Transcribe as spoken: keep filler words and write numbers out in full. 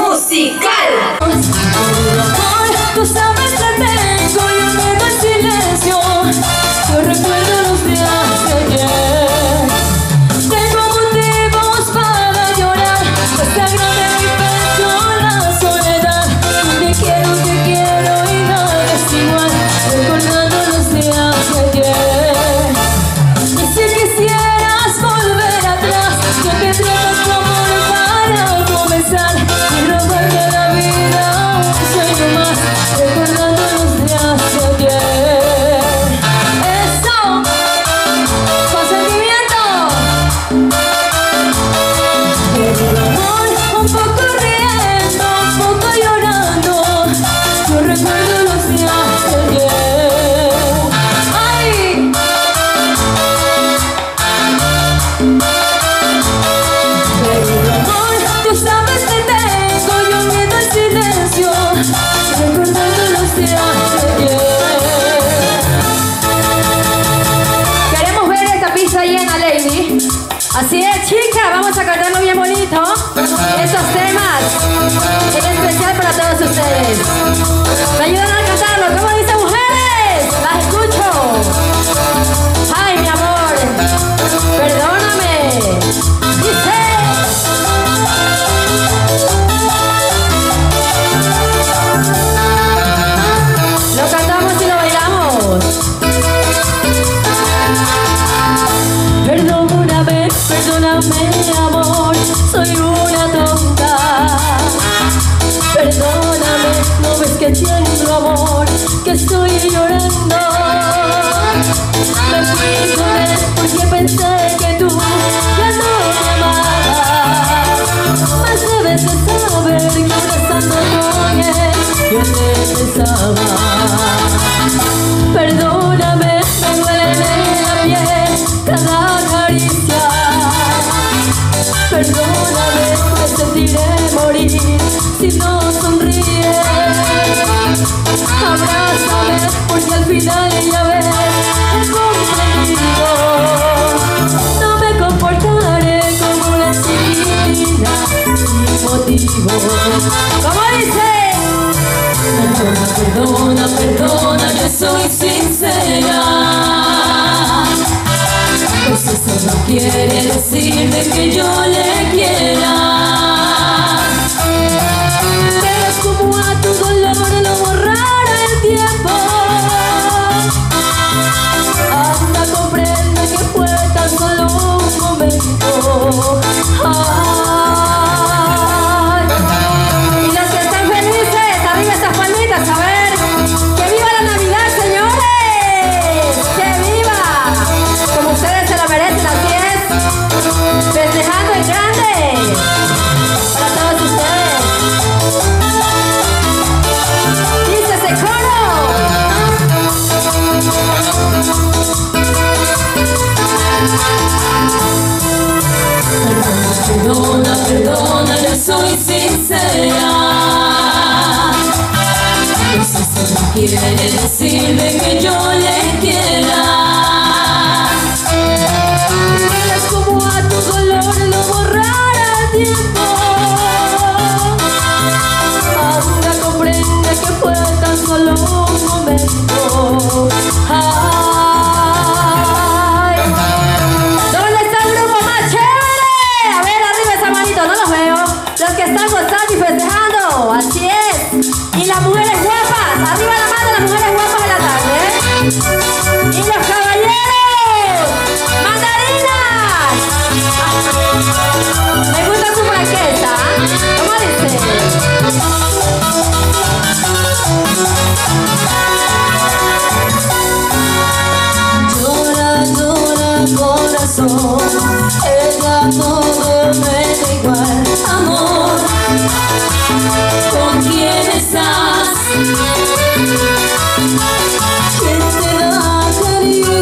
musical. Tú sabes que tengo y un miedo al silencio. Yo recuerdo los días de ayer. Tengo motivos para llorar, pues te agrade mi pecho la soledad. Te quiero, te quiero y nada es igual, recordando los días de ayer. Y si quisieras volver atrás, yo tendría tu amor para comenzar y robarme la vida un sueño más, recordando los días de ayer. Eso, con sentimiento. Pero el amor, un poco riendo, un poco llorando, yo recuerdo los días de ayer. ¡Ay! Pero el amor, tú sabes que tengo yo miedo al silencio, recordando los días de ayer. Queremos ver esta pista llena, Lady. Así es, chicas, vamos a cantarlo bien bonito. Estos temas, en especial para todos ustedes. ¿Me ayudan a cantarlo? ¿Cómo dicen, mujeres? Las escucho. Ay, mi amor, perdóname. Dice. Lo cantamos y lo bailamos. Perdóname, perdóname, amor, soy una tonta. Perdóname, no ves que tiemblo, amor, que estoy llorando. Me fui con él porque pensé que tú ya no me amabas. Mas debes de saber que abrazando con él yo te besaba. Perdóname, me duele la piel cada caricia. Perdóname, me sentiré morir si no sonríes. Abrázame, porque al final ya ves, he comprendido. No me comportaré como una chiquilina sin motivo. ¿Cómo dice? Perdona, perdona, perdona, yo soy sincera. Pues eso no quiere decir de que yo le quiera. Pero es como a tu dolor lo borrará el tiempo. Anda, comprende que fue tan solo un momento. Ay. Y los que están felices, arriba estas palmitas, a ver. ¡Que viva la Navidad, señores! ¡Que viva! Como ustedes se lo merecen, así es. Festejando en grande para todos ustedes. Dice ese coro. Perdona, perdona, yo soy sincera. Pues eso no quiere decir de que yo le quiera. Es como a tu dolor lo borrará el tiempo. Ahora comprende que fue tan solo un momento. Ay. ¿Dónde está el grupo más chévere? A ver, arriba esa manito, no los veo. Los que están gozando y festejando, así es. Y las mujeres guapas, arriba la mano, las mujeres guapas de la tarde. Y los caballeros, mandarinas. Me gusta su franqueza. ¿Cómo dice? Llora, llora, corazón. Ella todo me da igual. Amor, ¿con quién estás? ¿Quién te da cariño?